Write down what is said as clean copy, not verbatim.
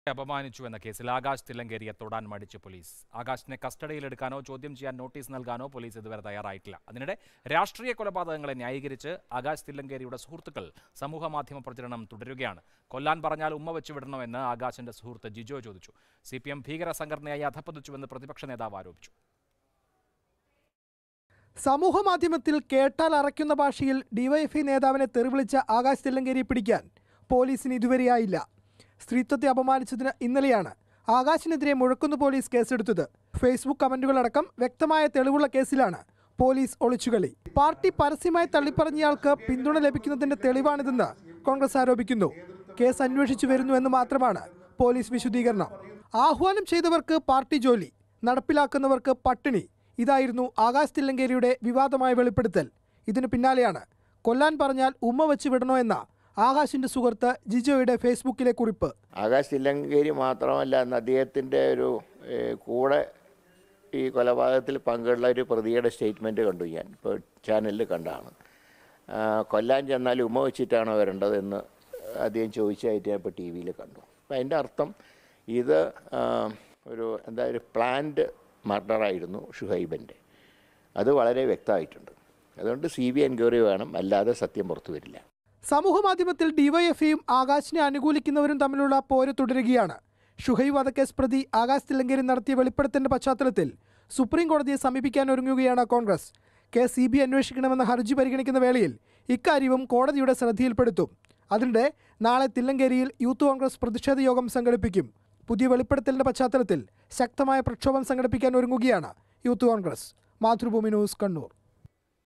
അപമാനിച്ചു എന്ന കേസിൽ ആകാശ് തില്ലങ്കരിയെ തൊടാൻ മടിച്ച് പോലീസ്. ആകാശിനെ കസ്റ്റഡിയിലെടുക്കാനോ ചോദ്യം ചെയ്യാൻ നോട്ടീസ് നൽകാനോ പോലീസ് ഇതുവരെ തയ്യാറായിട്ടില്ല. അതിനിടെ രാഷ്ട്രീയ കൊലപാതകങ്ങളെ ന്യായീകരിച്ച് ആകാശ് തില്ലങ്കരിയുടെ സുഹൃത്തുക്കൾ സമൂഹമാധ്യമ പ്രചരണം തുടരുകയാണ്. കൊല്ലാൻ പറഞ്ഞാൽ ഉമ്മ വെച്ച് വിടണമെന്ന് ആകാശിന്റെ സുഹൃത്ത് ജിജോ ചോദിച്ചു. CPM ഭീകര സംഘടനയായി അധപ്പതിച്ചുവെന്ന് പ്രതിപക്ഷ നേതാവ് ആരോപിച്ചു. സമൂഹമാധ്യമത്തിൽ കേട്ടാൽ അറയ്ക്കുന്ന ഭാഷയിൽ ഡിവൈഎഫ്ഐ നേതാവിനെ തെറിവിളിച്ച ആകാശ് തില്ലങ്കേരിയെ പിടിക്കാൻ പോലീസിന് ഇതുവരെയായില്ല. സ്ത്രീത്വത്തെ അപമാനിച്ചതിന് ഇന്നലെയാണ് ആകാശിനെതിരെ മുഴക്കുന്ന് പോലീസ് കേസെടുത്തത്. ഫേസ്ബുക്ക് കമന്റുകളടക്കം വ്യക്തമായ തെളിവുള്ള കേസിലാണ് പോലീസ് ഒളിച്ചുകളി. പാർട്ടി പരസ്യമായി തള്ളിപ്പറഞ്ഞയാൾക്ക് പിന്തുണ ലഭിക്കുന്നതിന്റെ തെളിവാണിതെന്ന് കോൺഗ്രസ് ആരോപിക്കുന്നു. കേസ് അന്വേഷിച്ചു വരുന്നുവെന്ന് മാത്രമാണ് പോലീസ് വിശദീകരണം. ആഹ്വാനം ചെയ്തവർക്ക് പാർട്ടി ജോലി, നടപ്പിലാക്കുന്നവർക്ക് പട്ടിണി. ഇതായിരുന്നു ആകാശ് തില്ലങ്കേരിയുടെ വിവാദമായ വെളിപ്പെടുത്തൽ. ഇതിനു പിന്നാലെയാണ് കൊല്ലാൻ പറഞ്ഞാൽ ഉമ്മ വെച്ച് വിടണോ എന്ന ആകാശിന്റെ സുഹൃത്ത് ജിജോയുടെ ഫേസ്ബുക്കിലെ കുറിപ്പ്. ആകാശ് തില്ലങ്കേരി മാത്രമല്ല, അന്ന് അദ്ദേഹത്തിൻ്റെ ഒരു കൂടെ ഈ കൊലപാതകത്തിൽ പങ്കുള്ള ഒരു പ്രതിയുടെ സ്റ്റേറ്റ്മെൻറ്റ് കണ്ടു. ഞാൻ ഇപ്പോൾ ചാനലിൽ കണ്ടാണ്. കൊല്ലാൻ ചെന്നാൽ ഉമ്മ വെച്ചിട്ടാണോ വരേണ്ടതെന്ന് അദ്ദേഹം ചോദിച്ചതായിട്ട് ഞാൻ ഇപ്പോൾ TV യിൽ കണ്ടു. അപ്പം അതിൻ്റെ അർത്ഥം ഇത് ഒരു പ്ലാൻഡ് മർഡറായിരുന്നു ഷുഹൈബിൻ്റെ. അത് വളരെ വ്യക്തമായിട്ടുണ്ട്. അതുകൊണ്ട് CBI എൻക്വയറി വേണം, അല്ലാതെ സത്യം പുറത്തു വരില്ല. സമൂഹമാധ്യമത്തിൽ ഡിവൈഎഫ്ഐയും ആകാശിനെ അനുകൂലിക്കുന്നവരും തമ്മിലുള്ള പോര് തുടരുകയാണ്. ഷുഹൈബ് വധക്കേസ് പ്രതി ആകാശ് തില്ലങ്കേരി നടത്തിയ വെളിപ്പെടുത്തലിന്റെ പശ്ചാത്തലത്തിൽ സുപ്രീം കോടതിയെ സമീപിക്കാൻ ഒരുങ്ങുകയാണ് കോൺഗ്രസ്. കേസ് CBI അന്വേഷിക്കണമെന്ന ഹർജി പരിഗണിക്കുന്ന വേളയിൽ ഇക്കാര്യവും കോടതിയുടെ ശ്രദ്ധയിൽപ്പെടുത്തും. അതിനിടെ നാളെ തില്ലങ്കേരിയിൽ യൂത്ത് കോൺഗ്രസ് പ്രതിഷേധ യോഗം സംഘടിപ്പിക്കും. പുതിയ വെളിപ്പെടുത്തലിന്റെ പശ്ചാത്തലത്തിൽ ശക്തമായ പ്രക്ഷോഭം സംഘടിപ്പിക്കാൻ ഒരുങ്ങുകയാണ് യൂത്ത് കോൺഗ്രസ്. മാതൃഭൂമി ന്യൂസ്, കണ്ണൂർ.